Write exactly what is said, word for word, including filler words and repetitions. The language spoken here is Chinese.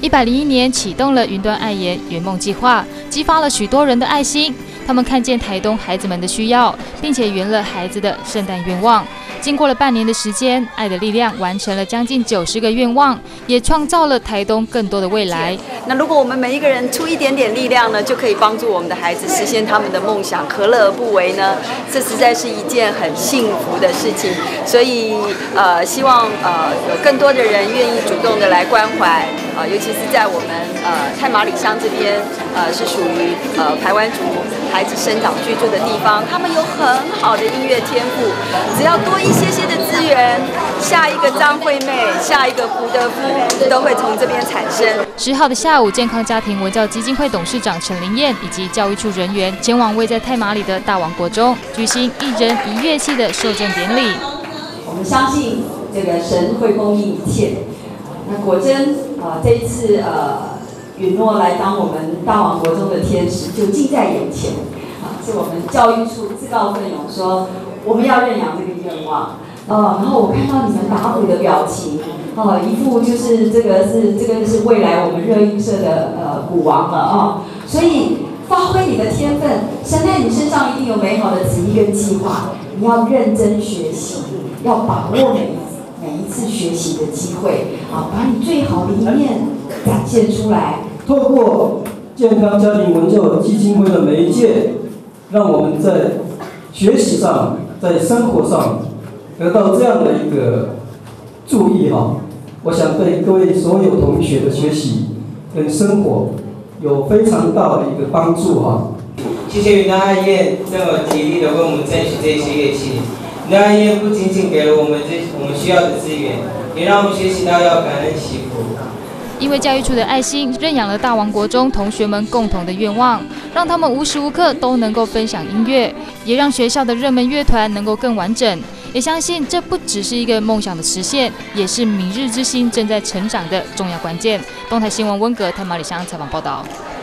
一百零一年启动了云端爱研圆梦计划，激发了许多人的爱心。他们看见台东孩子们的需要，并且圆了孩子的圣诞愿望。经过了半年的时间，爱的力量完成了将近九十个愿望，也创造了台东更多的未来。 那如果我们每一个人出一点点力量呢，就可以帮助我们的孩子实现他们的梦想，何乐而不为呢？这实在是一件很幸福的事情。所以呃，希望呃有更多的人愿意主动的来关怀，呃，尤其是在我们呃太麻里乡这边，呃是属于呃排湾族孩子生长居住的地方，他们有很好的音乐天赋，只要多一些些的资源，下一个张惠妹，下一个胡德夫都会从这边产生。 十号的下午，健康家庭文教基金会董事长陈林燕以及教育处人员前往位在太麻里的大王国中，举行一人一乐器的授证典礼。 我们相信这个神会供应一切。那果真啊、呃，这一次呃允诺来当我们大王国中的天使，就近在眼前啊！是我们教育处自告奋勇说我们要认养这个愿望。哦，然后我看到你们打鼓的表情，哦，一副就是这个是这个是未来我们热音社的呃鼓王了哦，所以发挥你的天分，神在你身上一定有美好的旨意跟计划，你要认真学习，要把握每一每一次学习的机会，啊，把你最好的一面展现出来。 透过健康家庭文教基金会的媒介，让我们在学习上，在生活上得到这样的一个注意哈，我想对各位所有同学的学习跟生活有非常大的一个帮助哈。 谢谢云端爱研这么极力的为我们争取这些乐器。云端爱研不仅仅给了我们这我们需要的资源，也让我们学习到要感恩惜福。 因为教育处的爱心，认养了大王国中同学们共同的愿望，让他们无时无刻都能够分享音乐，也让学校的热门乐团能够更完整。也相信这不只是一个梦想的实现，也是明日之星正在成长的重要关键。东台新闻温格太麻里乡采访报道。